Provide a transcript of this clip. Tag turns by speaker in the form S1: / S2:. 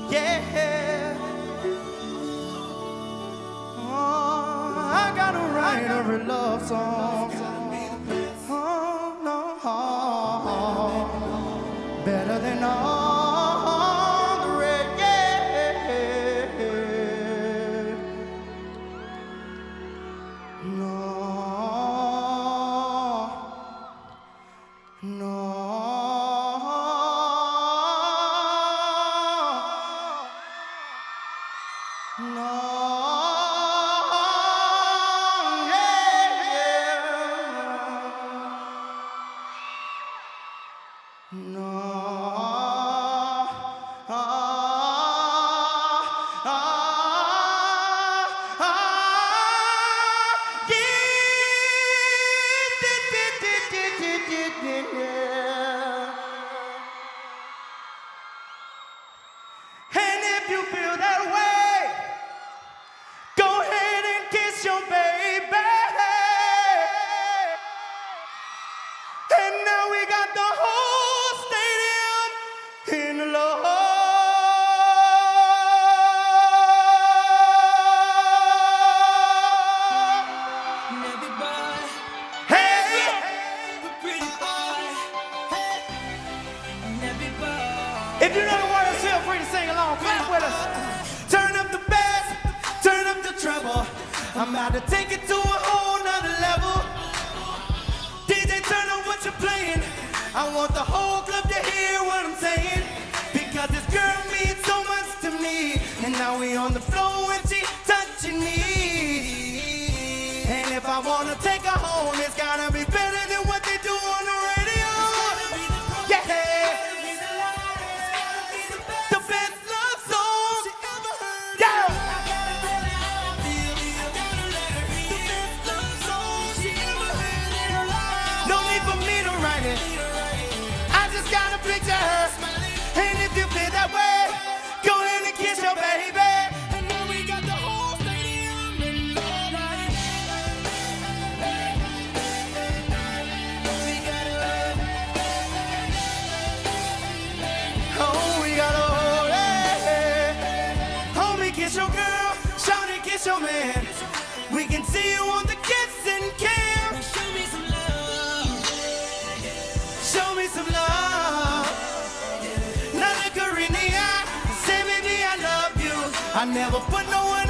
S1: yeah. Oh, I gotta write every love song. Oh, no, better than all the red, yeah. No, no. No, yeah, no, yeah. And if you feel that way, go ahead and kiss your baby. And now we got the whole stadium in love.
S2: And everybody,
S1: Hey,
S2: the pretty boy. And everybody,
S1: if you know the words, feel free to sing along. Clap with us. Turn up the bass, turn up the treble. I'm about to take it to a whole nother level. DJ, turn on what you're playing. I want the whole club to hear what I'm saying. Because this girl means so much to me. And now we on the floor and she touching me. And if I wanna take her home, it's gotta be better than what they do on the radio. Yeah. The best love song. Yeah. No need for me to write it. I just gotta picture her. And if you feel that way, go ahead and kiss your baby. And now we got the whole stadium in love. Oh, we gotta hold it. Homie, kiss your girl. Shawty, kiss your man. We can see you on the kissing cam.
S2: show me some love.
S1: Show me some love. Not look her in the eye. Say, baby, I love you. I never put no one